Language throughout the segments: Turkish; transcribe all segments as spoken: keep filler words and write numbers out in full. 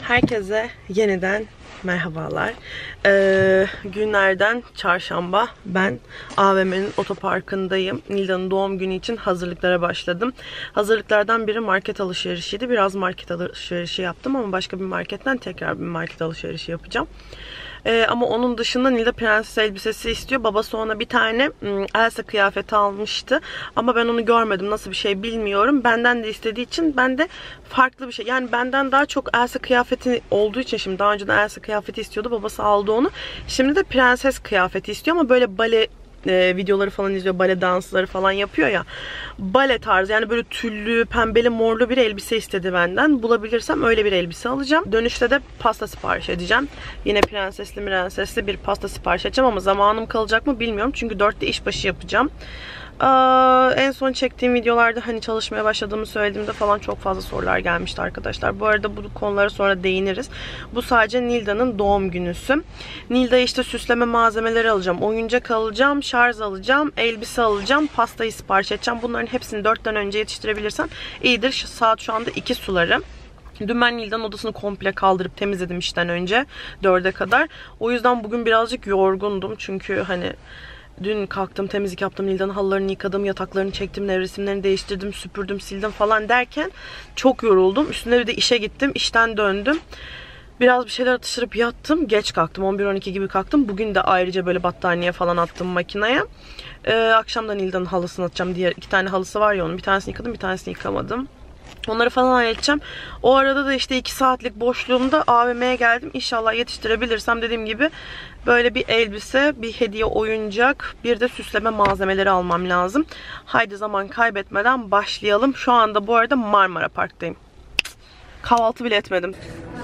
Herkese yeniden merhabalar. Ee, günlerden çarşamba. Ben A V M'nin otoparkındayım. Nilda'nın doğum günü için hazırlıklara başladım. Hazırlıklardan biri market alışverişiydi. Biraz market alışverişi yaptım ama başka bir marketten tekrar bir market alışverişi yapacağım. Ee, ama onun dışında Nilda prenses elbisesi istiyor. Babası ona bir tane Elsa kıyafeti almıştı. Ama ben onu görmedim. Nasıl bir şey bilmiyorum. Benden de istediği için ben de farklı bir şey. Yani benden daha çok Elsa kıyafeti olduğu için, şimdi daha önceden Elsa kıyafeti istiyordu. Babası aldı onu. Şimdi de prenses kıyafeti istiyor ama böyle bale E, videoları falan izliyor, bale dansları falan yapıyor ya, bale tarzı, yani böyle tüllü, pembeli, morlu bir elbise istedi benden. Bulabilirsem öyle bir elbise alacağım. Dönüşte de pasta sipariş edeceğim. Yine prensesli prensesli bir pasta sipariş edeceğim ama zamanım kalacak mı bilmiyorum çünkü dörtte işbaşı yapacağım. Aa, en son çektiğim videolarda hani çalışmaya başladığımı söylediğimde falan çok fazla sorular gelmişti arkadaşlar. Bu arada bu konulara sonra değiniriz. Bu sadece Nilda'nın doğum günüsü. Nilda'ya işte süsleme malzemeleri alacağım, oyuncak alacağım, şarj alacağım, elbise alacağım, pastayı sipariş edeceğim. Bunların hepsini dörtten önce yetiştirebilirsem iyidir. Saat şu anda iki suları. Dün ben Nilda'nın odasını komple kaldırıp temizledim işten önce dörde kadar. O yüzden bugün birazcık yorgundum çünkü hani dün kalktım, temizlik yaptım, Nilda'nın halılarını yıkadım, yataklarını çektim, nevresimlerini değiştirdim, süpürdüm, sildim falan derken çok yoruldum. Üstüne bir de işe gittim, işten döndüm. Biraz bir şeyler atıştırıp yattım. Geç kalktım. on bir on iki gibi kalktım. Bugün de ayrıca böyle battaniye falan attım makineye. Ee, akşamdan Nilda'nın halısını atacağım. Diğer iki tane halısı var ya onun. Bir tanesini yıkadım, bir tanesini yıkamadım. Onları falan halledeceğim. O arada da işte iki saatlik boşluğumda A V M'ye geldim. İnşallah yetiştirebilirsem dediğim gibi böyle bir elbise, bir hediye oyuncak, bir de süsleme malzemeleri almam lazım. Haydi zaman kaybetmeden başlayalım. Şu anda bu arada Marmara Park'tayım. Kahvaltı bile etmedim.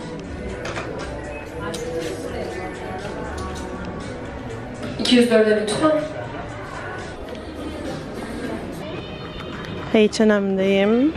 iki yüz dörde lütfen. H and M'deyim.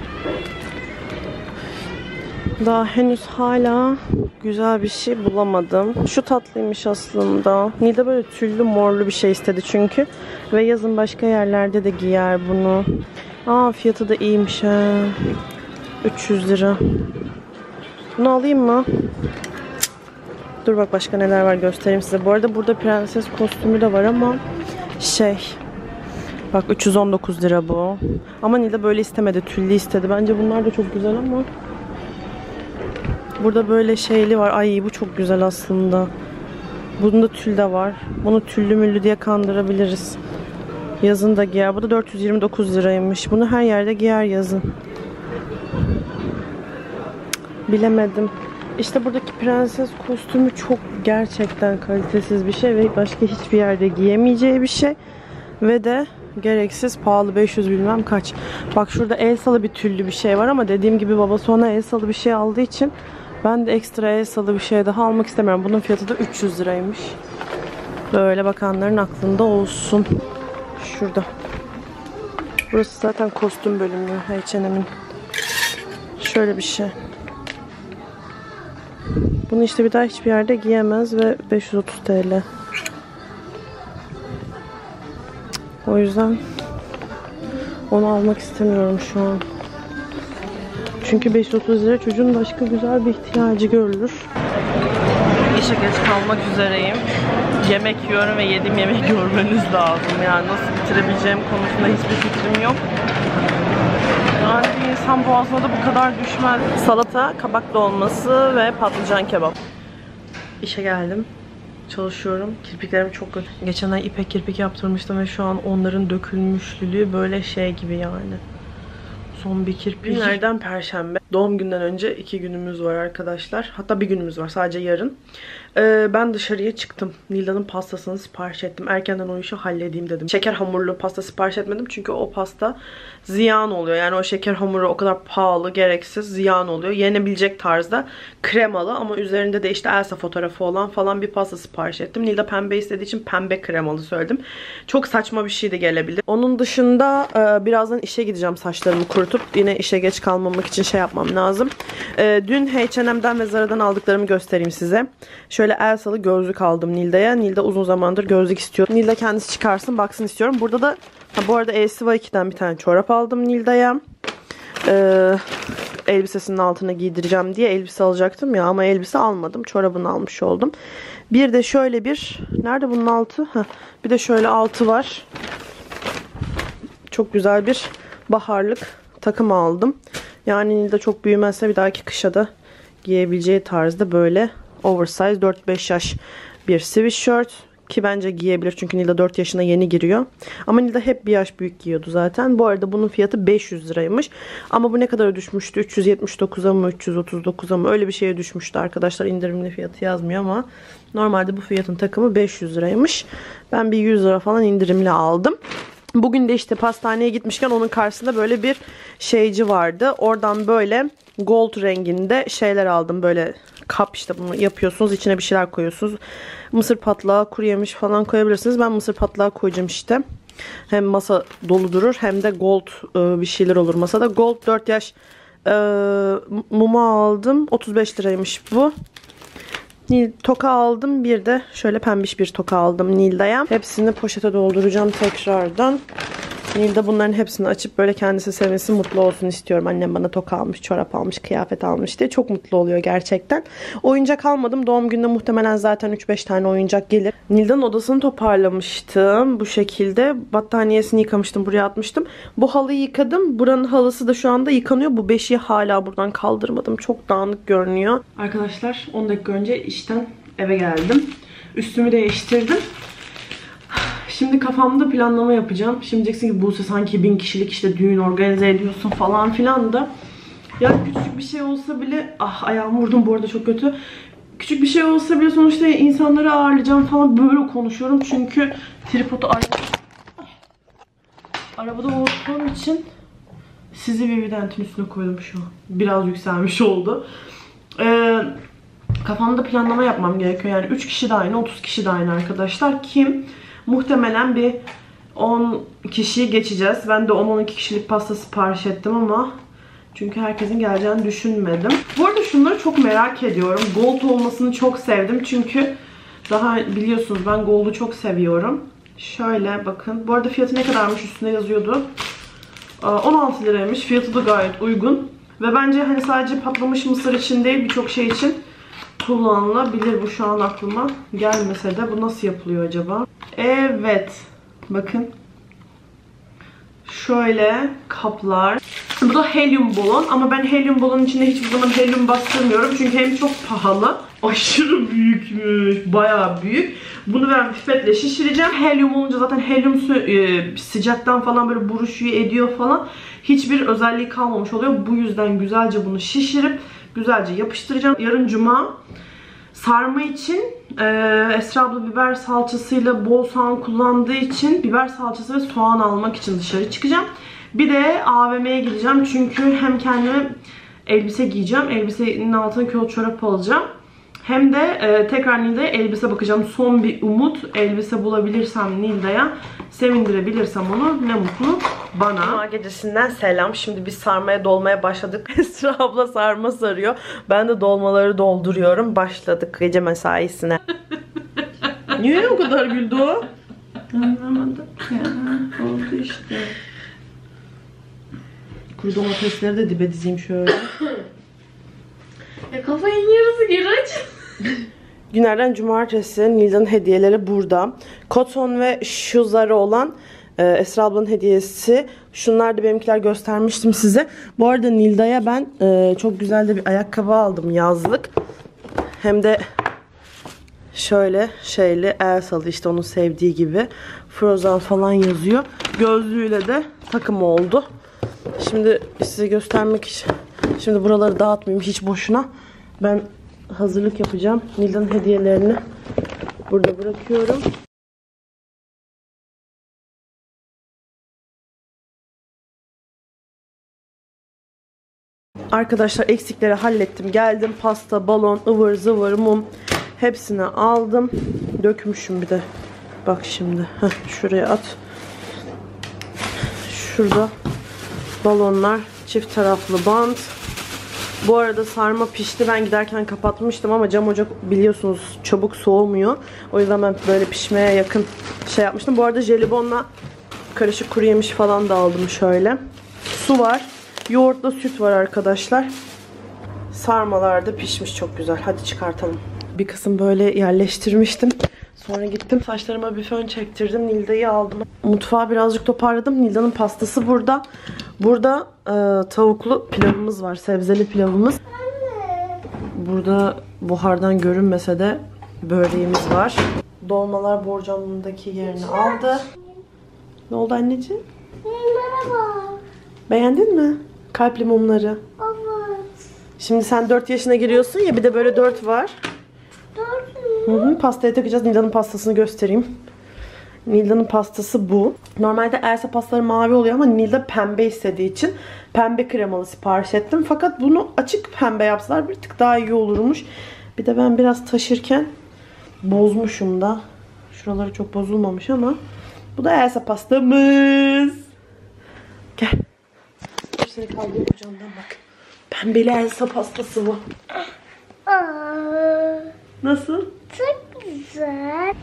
Daha henüz hala güzel bir şey bulamadım. Şu tatlıymış aslında. Nilda böyle tüllü morlu bir şey istedi çünkü. Ve yazın başka yerlerde de giyer bunu. Aa, fiyatı da iyiymiş ha. üç yüz lira. Bunu alayım mı? Dur bak, başka neler var göstereyim size. Bu arada burada prenses kostümü de var ama şey, bak üç yüz on dokuz lira bu. Ama Nilda böyle istemedi, tüllü istedi. Bence bunlar da çok güzel ama burada böyle şeyli var. Ay, bu çok güzel aslında. Bunda tül de var. Bunu tüllü müllü diye kandırabiliriz. Yazın da giyer. Bu da dört yüz yirmi dokuz liraymış. Bunu her yerde giyer yazın. Bilemedim. İşte buradaki prenses kostümü çok gerçekten kalitesiz bir şey ve başka hiçbir yerde giyemeyeceği bir şey. Ve de gereksiz pahalı, beş yüz bilmem kaç. Bak şurada Elsa'lı bir tüllü bir şey var ama dediğim gibi babası ona Elsa'lı bir şey aldığı için ben de ekstra Elsa'lı bir şey daha almak istemiyorum. Bunun fiyatı da üç yüz liraymış. Böyle bakanların aklında olsun. Şurada. Burası zaten kostüm bölümü H and M'in. Şöyle bir şey. Bunu işte bir daha hiçbir yerde giyemez ve beş yüz otuz TL. O yüzden onu almak istemiyorum şu an. Çünkü beş yüz otuz lira çocuğun başka güzel bir ihtiyacı görülür. İşe geç kalmak üzereyim. Yemek yiyorum ve yediğim yemeği görmeniz lazım. Yani nasıl bitirebileceğim konusunda hiçbir fikrim yok. Yani bir insan boğazına da bu kadar düşmez. Salata, kabak dolması ve patlıcan kebap. İşe geldim. Çalışıyorum. Kirpiklerim çok kötü. Geçen ay ipek kirpik yaptırmıştım ve şu an onların dökülmüşlüğü böyle şey gibi yani. Son bir kirpik. Günlerden Perşembe. Doğum günden önce iki günümüz var arkadaşlar. Hatta bir günümüz var, sadece yarın. Ee, ben dışarıya çıktım. Nilda'nın pastasını sipariş ettim. Erkenden o işi halledeyim dedim. Şeker hamurlu pasta sipariş etmedim çünkü o pasta ziyan oluyor. Yani o şeker hamuru o kadar pahalı, gereksiz, ziyan oluyor. Yenebilecek tarzda kremalı ama üzerinde de işte Elsa fotoğrafı olan falan bir pasta sipariş ettim. Nilda pembe istediği için pembe kremalı söyledim. Çok saçma bir şey de gelebilir. Onun dışında e, birazdan işe gideceğim saçlarımı kurutup. Yine işe geç kalmamak için şey yapmam lazım. E, dün H and M'den ve Zara'dan aldıklarımı göstereyim size. Şöyle Elsa'lı gözlük aldım Nilda'ya. Nilda uzun zamandır gözlük istiyor. Nilda kendisi çıkarsın, baksın istiyorum. Burada da ha, bu arada E S V iki'den bir tane çorap aldım Nilda'ya. Ee, elbisesinin altına giydireceğim diye elbise alacaktım ya, ama elbise almadım. Çorabını almış oldum. Bir de şöyle bir, nerede bunun altı? Heh, bir de şöyle altı var. Çok güzel bir baharlık takım aldım. Yani Nilda çok büyümezse bir dahaki kışa da giyebileceği tarzda böyle oversize dört beş yaş bir sweatshirt. Ki bence giyebilir çünkü Nilda dört yaşına yeni giriyor. Ama Nilda hep bir yaş büyük giyiyordu zaten. Bu arada bunun fiyatı beş yüz liraymış. Ama bu ne kadar düşmüştü? üç yüz yetmiş dokuza mı, üç yüz otuz dokuza mı? Öyle bir şeye düşmüştü arkadaşlar. İndirimli fiyatı yazmıyor ama normalde bu fiyatın takımı beş yüz liraymış. Ben bir yüz lira falan indirimli aldım. Bugün de işte pastaneye gitmişken onun karşısında böyle bir şeyci vardı. Oradan böyle gold renginde şeyler aldım. Böyle kap, işte bunu yapıyorsunuz. İçine bir şeyler koyuyorsunuz. Mısır patlağı, kuru yemiş falan koyabilirsiniz. Ben mısır patlağı koyacağım işte. Hem masa dolu durur hem de gold e, bir şeyler olur masada. Gold dört yaş e, mumu aldım. otuz beş liraymış bu. Toka aldım. Bir de şöyle pembiş bir toka aldım Nilda'ya. Hepsini poşete dolduracağım tekrardan. Nilda bunların hepsini açıp böyle kendisi sevmesi, mutlu olsun istiyorum. Annem bana toka almış, çorap almış, kıyafet almış diye. Çok mutlu oluyor gerçekten. Oyuncak almadım. Doğum gününde muhtemelen zaten üç beş tane oyuncak gelir. Nilda'nın odasını toparlamıştım. Bu şekilde. Battaniyesini yıkamıştım. Buraya atmıştım. Bu halıyı yıkadım. Buranın halısı da şu anda yıkanıyor. Bu beşiği hala buradan kaldırmadım. Çok dağınık görünüyor. Arkadaşlar on dakika önce işten eve geldim. Üstümü değiştirdim. Şimdi kafamda planlama yapacağım. Şimdi diyeceksin ki Buse sanki bin kişilik işte düğün organize ediyorsun falan filan da. Yani küçük bir şey olsa bile, ah ayağımı vurdum bu arada, çok kötü. Küçük bir şey olsa bile sonuçta insanları ağırlayacağım falan, böyle konuşuyorum. Çünkü tripodu arabada, arabada unuttuğum için sizi bir evidentin üstüne koydum şu an. Biraz yükselmiş oldu. Ee, kafamda planlama yapmam gerekiyor. Yani üç kişi de aynı, otuz kişi de aynı arkadaşlar. Kim? Muhtemelen bir on kişiyi geçeceğiz. Ben de on on iki kişilik pasta sipariş ettim ama çünkü herkesin geleceğini düşünmedim. Bu arada şunları çok merak ediyorum. Gold olmasını çok sevdim. Çünkü daha biliyorsunuz ben gold'u çok seviyorum. Şöyle bakın. Bu arada fiyatı ne kadarmış üstünde yazıyordu. on altı liraymış. Fiyatı da gayet uygun. Ve bence hani sadece patlamış mısır için değil, birçok şey için kullanılabilir. Bu şu an aklıma gelmese de. Bu nasıl yapılıyor acaba? Evet. Bakın. Şöyle kaplar. Bu da helyum balon. Ama ben helyum balonun içinde hiçbir zaman helyum bastırmıyorum. Çünkü hem çok pahalı. Aşırı büyükmüş. Bayağı büyük. Bunu ben pipetle şişireceğim. Helyum olunca zaten helyum sıcaktan falan böyle buruşuyor ediyor falan. Hiçbir özelliği kalmamış oluyor. Bu yüzden güzelce bunu şişirip güzelce yapıştıracağım. Yarın cuma sarma için e, Esra abla biber salçasıyla bol soğan kullandığı için biber salçası ve soğan almak için dışarı çıkacağım. Bir de A V M'ye gideceğim çünkü hem kendime elbise giyeceğim, elbisenin altına kol çorap alacağım. Hem de e, tekrar Nilda'ya elbise bakacağım. Son bir umut, elbise bulabilirsem Nilda'ya, sevindirebilirsem onu, ne mutlu bana. Cuma gecesinden selam. Şimdi biz sarmaya dolmaya başladık. Esra abla sarma sarıyor. Ben de dolmaları dolduruyorum. Başladık gece mesaisine. Niye o kadar güldü o? Anlamadım ya. Oldu işte. Kuru domatesleri de dibe dizeyim şöyle. Ya kafayın yarısı geri aç. Günlerden cumartesi Nilda'nın hediyeleri burada. Koton ve şu zarı olan e, Esra ablanın hediyesi. Şunlar da benimkiler, göstermiştim size. Bu arada Nilda'ya ben e, çok güzel de bir ayakkabı aldım, yazlık. Hem de şöyle şeyli, Elsa'lı, işte onun sevdiği gibi. Frozen falan yazıyor. Gözlüğüyle de takım oldu. Şimdi size göstermek için. Şimdi buraları dağıtmayayım hiç boşuna. Ben hazırlık yapacağım. Nilda'nın hediyelerini burada bırakıyorum. Arkadaşlar eksikleri hallettim. Geldim. Pasta, balon, ıvır zıvır, mum. Hepsini aldım. Dökmüşüm bir de. Bak şimdi. Heh, şuraya at. Şurada balonlar. Çift taraflı bant. Bu arada sarma pişti. Ben giderken kapatmıştım ama cam ocak biliyorsunuz çabuk soğumuyor. O yüzden ben böyle pişmeye yakın şey yapmıştım. Bu arada jelibonla karışık kuru yemiş falan da aldım şöyle. Su var. Yoğurtla süt var arkadaşlar. Sarmalar da pişmiş, çok güzel. Hadi çıkartalım. Bir kısım böyle yerleştirmiştim. Sonra gittim saçlarıma bir fön çektirdim. Nilda'yı aldım. Mutfağı birazcık toparladım. Nilda'nın pastası burada. Burada e, tavuklu pilavımız var. Sebzeli pilavımız. Burada buhardan görünmese de böreğimiz var. Dolmalar borcamındaki yerini aldı. Ne oldu anneciğim? Merhaba. Beğendin mi? Kalpli mumları. Evet. Şimdi sen dört yaşına giriyorsun ya, bir de böyle dört var. Dört Hı hı, pastaya takacağız. Nilda'nın pastasını göstereyim. Nilda'nın pastası bu. Normalde Elsa pastaları mavi oluyor ama Nilda pembe istediği için pembe kremalı sipariş ettim. Fakat bunu açık pembe yapsalar bir tık daha iyi olurmuş. Bir de ben biraz taşırken bozmuşum da. Şuraları çok bozulmamış ama. Bu da Elsa pastamız. Gel. Seni kaldırıp kucağımdan bak. Pembeli Elsa pastası bu. Aa, Nasıl? çok güzel.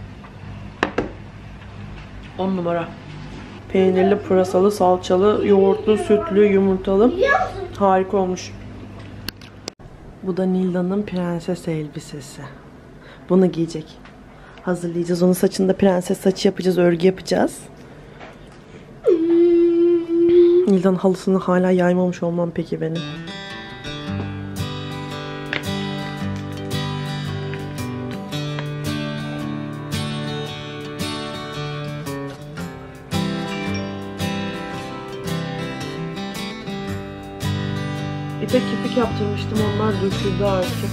on numara. Peynirli, pırasalı, salçalı, yoğurtlu, sütlü, yumurtalı. Harika olmuş. Bu da Nilda'nın prenses elbisesi. Bunu giyecek. Hazırlayacağız. Onun saçında prenses saçı yapacağız. Örgü yapacağız. Nilda'nın halısını hala yaymamış olmam peki benim. İpek kirpik yaptırmıştım. Onlar döküldü artık.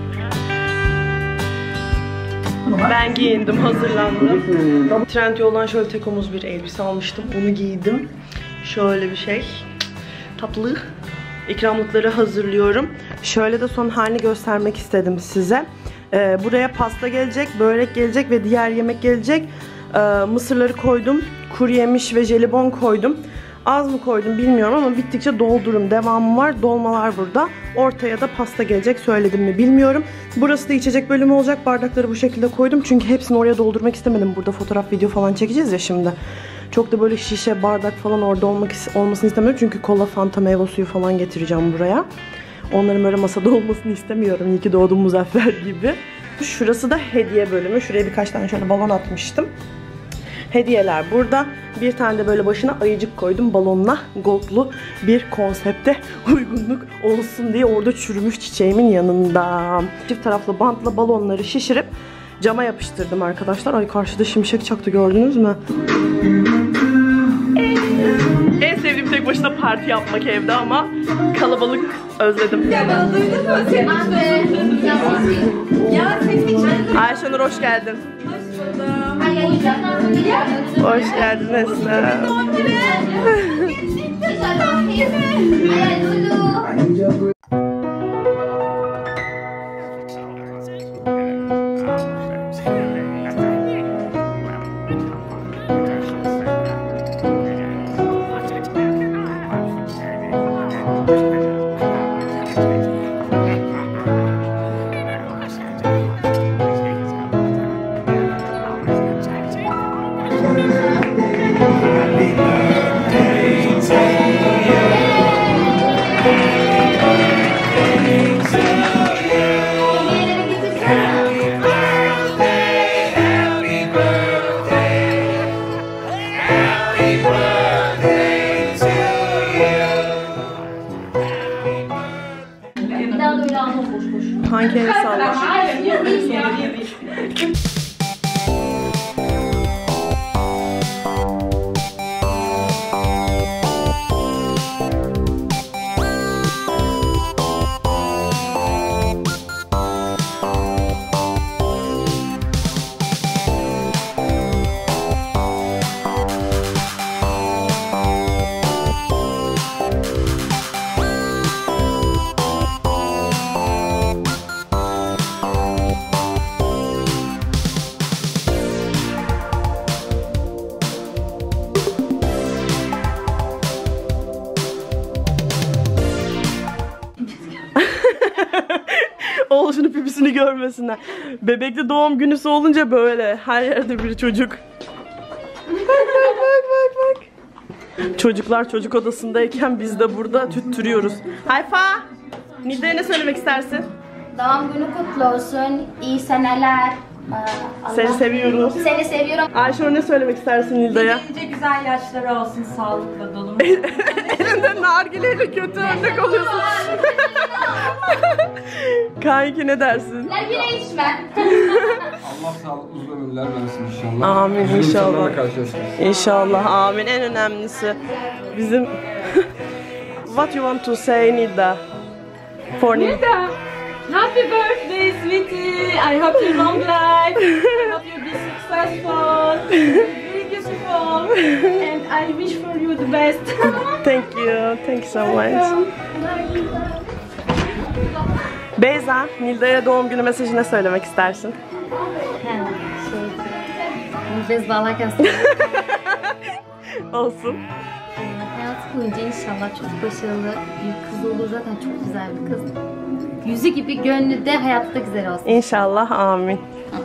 Ben giyindim, hazırlandım. Trendyol'dan şöyle tek omuz bir elbise almıştım. Onu giydim. Şöyle bir şey. Tatlı. İkramlıkları hazırlıyorum. Şöyle de son halini göstermek istedim size. Ee, buraya pasta gelecek, börek gelecek ve diğer yemek gelecek. Ee, mısırları koydum. Kuru yemiş ve jelibon koydum. Az mı koydum bilmiyorum ama bittikçe doldururum. Devamı var. Dolmalar burada. Ortaya da pasta gelecek. Söyledim mi bilmiyorum. Burası da içecek bölümü olacak. Bardakları bu şekilde koydum. Çünkü hepsini oraya doldurmak istemedim. Burada fotoğraf, video falan çekeceğiz ya şimdi. Çok da böyle şişe, bardak falan orada olmak olmasını istemiyorum. Çünkü kola, fanta, meyve suyu falan getireceğim buraya. Onların böyle masada olmasını istemiyorum. İyi ki doğdum Muzaffer gibi. Şurası da hediye bölümü. Şuraya birkaç tane şöyle balon atmıştım. Hediyeler burada. Bir tane de böyle başına ayıcık koydum balonla. Goldlu bir konsepte uygunluk olsun diye orada çürümüş çiçeğimin yanında. Çift taraflı bantla balonları şişirip cama yapıştırdım arkadaşlar. Ay karşıda şimşek çaktı, gördünüz mü? En sevdiğim tek başına parti yapmak evde ama kalabalık özledim. Ya ben duydum mu seni? Ya senin için. Ayşenur hoş geldin. Hoş Hoş geldin Esra. Pankeri salla. Oğluşunu pipisini görmesinler. Bebekte doğum günüsü olunca böyle her yerde bir çocuk. Bak bak bak bak bak. Çocuklar çocuk odasındayken biz de burada tüttürüyoruz. Hayfa! Nilda'ya ne söylemek istersin? Doğum günü kutlu olsun. İyi seneler. Ee, Seni Allah- seviyoruz. Seni seviyorum. Ayşenur ne söylemek istersin Nilda'ya? Nice güzel yaşları olsun, sağlıkla dolu. Elinde nargileyle kötü örnek oluyorsun. Kanki ne dersin? Nargile içme. Allah sağlıklı uzun ömürler versin inşallah. Amin Güzel inşallah. insanlarla karşılaşırız. İnşallah amin. En önemlisi bizim What you want to say Nilda? For Nilda. Happy birthday, sweetie! I hope you long life. I hope you be successful, very beautiful, and I wish for you the best. Thank you. Thank you so much. Beyza, Nilda'ya doğum günü mesajı ne söylemek istersin? Bez bağlarken Olsun. hayatı boyunca inşallah çok başarılı bir kız olur. Zaten çok güzel bir kız. Yüzü gibi gönlü de hayatta da güzel olsun. İnşallah amin.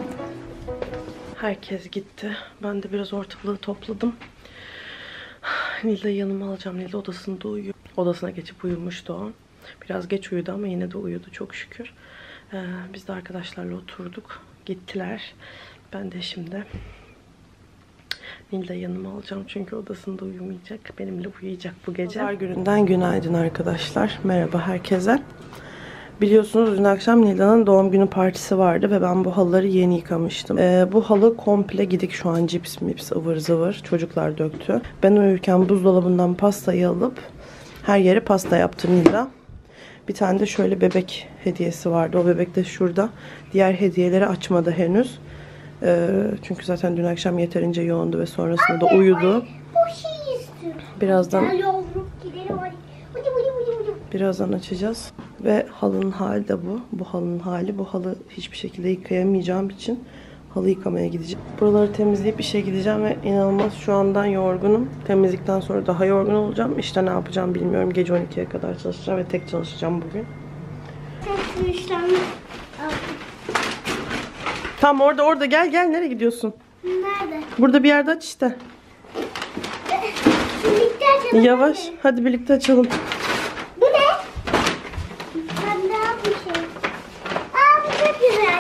Herkes gitti. Ben de biraz ortalığı topladım. Nilda'yı yanıma alacağım. Nilda odasında uyuyor. Odasına geçip uyumuştu o. Biraz geç uyudu ama yine de uyudu çok şükür. Ee, biz de arkadaşlarla oturduk. Gittiler. Ben de şimdi Nilda'yı yanıma alacağım çünkü odasında uyumayacak. Benimle uyuyacak bu gece. Pazar gününden günaydın arkadaşlar. Merhaba herkese. Biliyorsunuz dün akşam Nilda'nın doğum günü partisi vardı ve ben bu halıları yeni yıkamıştım. Ee, bu halı komple gidik şu an, cips mips ıvır zıvır çocuklar döktü. Ben uyurken buzdolabından pastayı alıp her yere pasta yaptı Nilda. Bir tane de şöyle bebek hediyesi vardı. O bebek de şurada. Diğer hediyeleri açmadı henüz. Ee, çünkü zaten dün akşam yeterince yoğundu ve sonrasında da uyudu. Bu şey istiyorum. Birazdan Gel yavrum gidelim hadi. Hadi hadi hadi hadi. Birazdan açacağız. Ve halının hali de bu. Bu halının hali. Bu halı hiçbir şekilde yıkayamayacağım için halı yıkamaya gideceğim. Buraları temizleyip işe gideceğim ve inanılmaz şu andan yorgunum. Temizlikten sonra daha yorgun olacağım. İşte ne yapacağım bilmiyorum. Gece on ikiye kadar çalışacağım ve tek çalışacağım bugün. Şu işlemi Tamam orada orada gel gel. Nereye gidiyorsun? nerede? Burada bir yerde aç işte. Birlikte açalım. Yavaş. Hadi birlikte açalım. Bu ne? Ben daha bir şey. Aa bu çok güzel.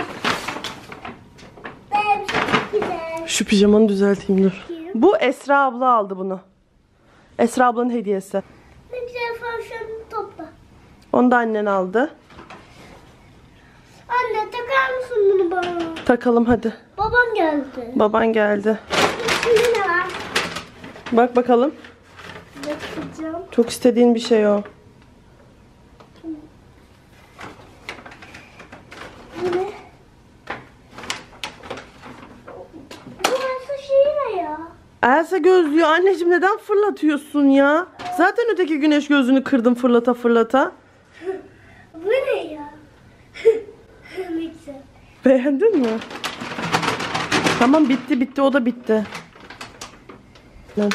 Benim çok güzel. Şu pijamanı düzelteyim dur. Bu Esra abla aldı bunu. Esra ablanın hediyesi. Ne güzel farşanını topla. Onu da annen aldı. Anne takar mısın bunu bana? Takalım hadi. Babam geldi. Baban geldi. İçinde ne var? Bak bakalım. Bakacağım. Çok istediğin bir şey o. Bu ne? Bu nasıl şey ne ya? Elsa gözlüğü anneciğim neden fırlatıyorsun ya? Zaten öteki güneş gözlüğünü kırdım fırlata fırlata. Bu ne ya? Ne güzel. Beğendin mi? Tamam bitti bitti o da bitti. Lan.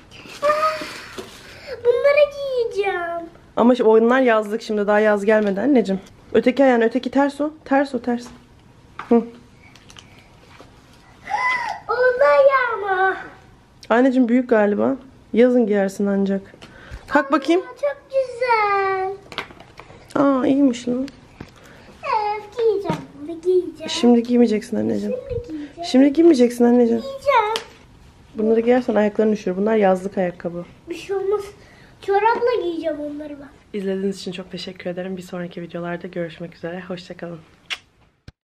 Bunları giyeceğim. Ama şimdi oyunlar yazlık şimdi daha yaz gelmedi anneciğim. Öteki ayağın öteki ters o. Ters o ters. Hı. Oldu ayağıma. Anneciğim büyük galiba. Yazın giyersin ancak. Kalk bakayım. Çok güzel. Aa iyiymiş lan. Evet giyeceğim. Bunu giyeceğim. Şimdi giymeyeceksin anneciğim. Şimdi giyeceğim. Şimdi giymeyeceksin anneciğim. Giyeceğim. Bunları giyersen ayakların üşür. Bunlar yazlık ayakkabı. Bir şey olmaz. Çorapla giyeceğim onları ben. İzlediğiniz için çok teşekkür ederim. Bir sonraki videolarda görüşmek üzere. Hoşça kalın.